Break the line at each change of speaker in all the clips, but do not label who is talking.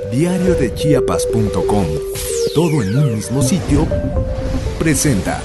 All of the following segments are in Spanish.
Diariodechiapas.com, todo en un mismo sitio, presenta.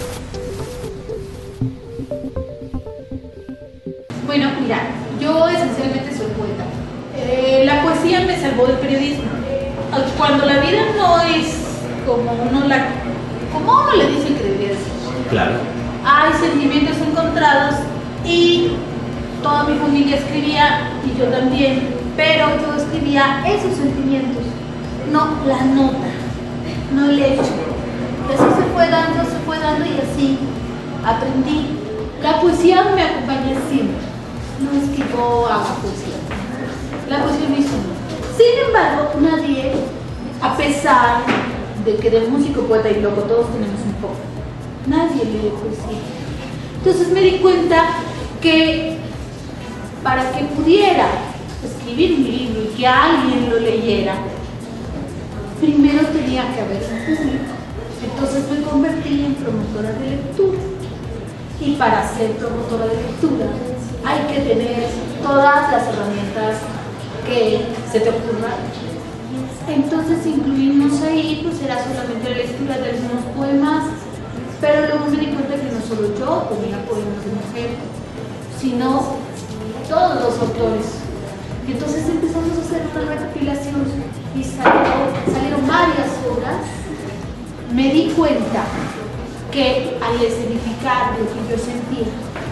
Bueno, mira, yo esencialmente soy poeta. La poesía me salvó del periodismo. Cuando la vida no es como uno le dice que debería ser.
Claro.
Hay sentimientos encontrados y toda mi familia escribía y yo también, pero yo escribía esos sentimientos, no la nota, no el hecho. Y así se fue dando y así aprendí. La poesía me acompaña siempre. No es que yo haga poesía. La poesía me hizo. Sin embargo, nadie, a pesar de que de músico, poeta y loco todos tenemos un poco, nadie lee poesía. Entonces me di cuenta que para que pudiera escribir un libro y que alguien lo leyera, primero tenía que haber un público. Entonces me convertí en promotora de lectura. Y para ser promotora de lectura hay que tener todas las herramientas que se te ocurran. Entonces incluimos ahí, pues era solamente la lectura de algunos poemas, pero luego me di cuenta que no solo yo ponía poemas de mujer, sino todos los autores. Y entonces empezamos a hacer una recopilación y salieron varias obras. Me di cuenta que al escenificar lo que yo sentía,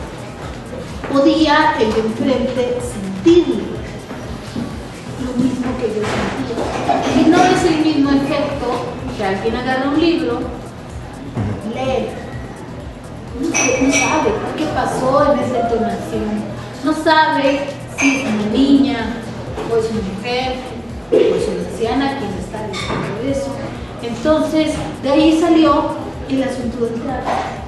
podía el de enfrente sentirlo, lo mismo que yo sentía. Y no es el mismo efecto que alguien agarra un libro, lee, no sabe qué pasó en esa entonación, no sabe si es una niña, o es una mujer, o es una anciana quien está diciendo eso. Entonces, de ahí salió el asunto del teatro.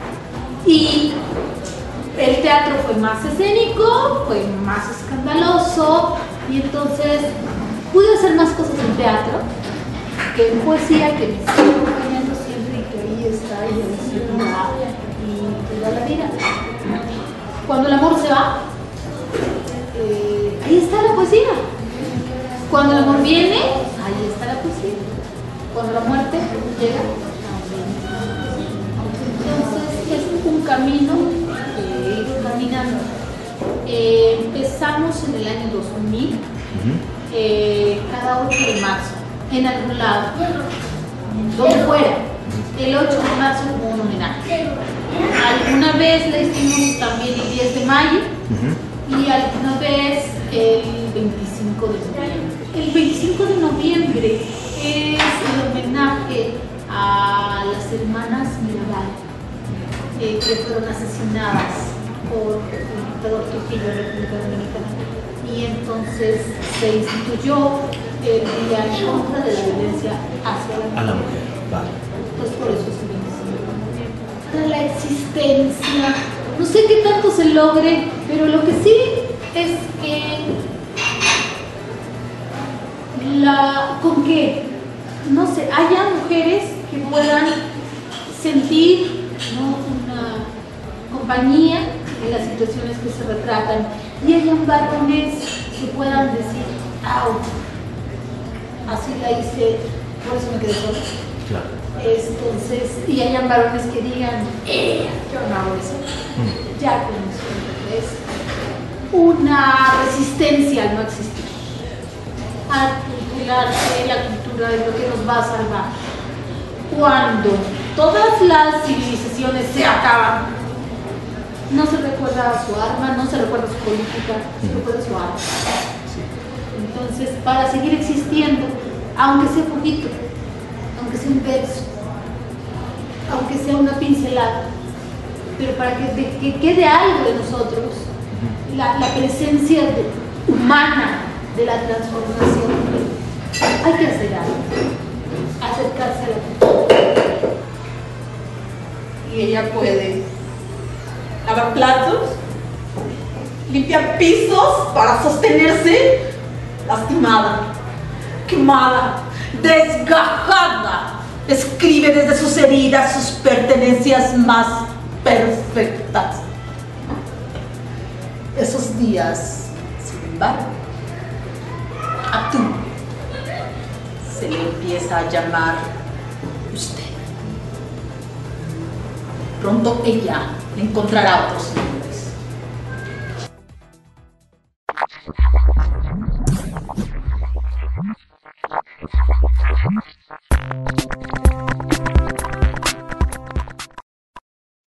Y el teatro fue más escénico, fue más escandaloso, y entonces pude hacer más cosas en teatro que en poesía, que me sigue acompañando siempre y que ahí está y toda la vida. Cuando el amor se va, ahí está la poesía. Cuando el amor viene, ahí está la poesía. Cuando la muerte llega, entonces es un camino que ir caminando. Empezamos en el año 2000, cada 8 de marzo, en algún lado, donde fuera. El 8 de marzo como un homenaje. Alguna vez le hicimos también el 10 de mayo y alguna vez el 25 de noviembre. El 25 de noviembre es el homenaje a las hermanas Mirabal, que fueron asesinadas por el dictador Trujillo en la República Dominicana. Y entonces se instituyó el día en contra de la violencia hacia la mujer.
Vale.
Entonces por eso es el 25 de noviembre. La existencia, no sé qué tanto se logre, pero lo que sí es que con que, no sé, haya mujeres que puedan sentir, ¿no?, una compañía en las situaciones que se retratan, y hayan varones que puedan decir, ¡au! Así la hice, por eso me quedé sola.
Claro.
Entonces, y hayan varones que digan, yo no hago eso. Ya con eso es una resistencia al no existir. A culturarse, la cultura es lo que nos va a salvar. Cuando todas las civilizaciones se acaban, no se recuerda su arma, no se recuerda su política, se recuerda su arma. Entonces, para seguir existiendo, aunque sea poquito, aunque sea un verso, aunque sea una pincelada, pero para que quede algo de nosotros, la presencia humana de la transformación, hay que hacer algo, acercarse a la cultura.
Y ella puede lavar platos, limpiar pisos para sostenerse, lastimada, quemada, desgajada. Escribe desde sus heridas sus pertenencias más perfectas. Esos días, sin embargo, a tú empieza a llamar usted. Pronto ella encontrará otros nombres.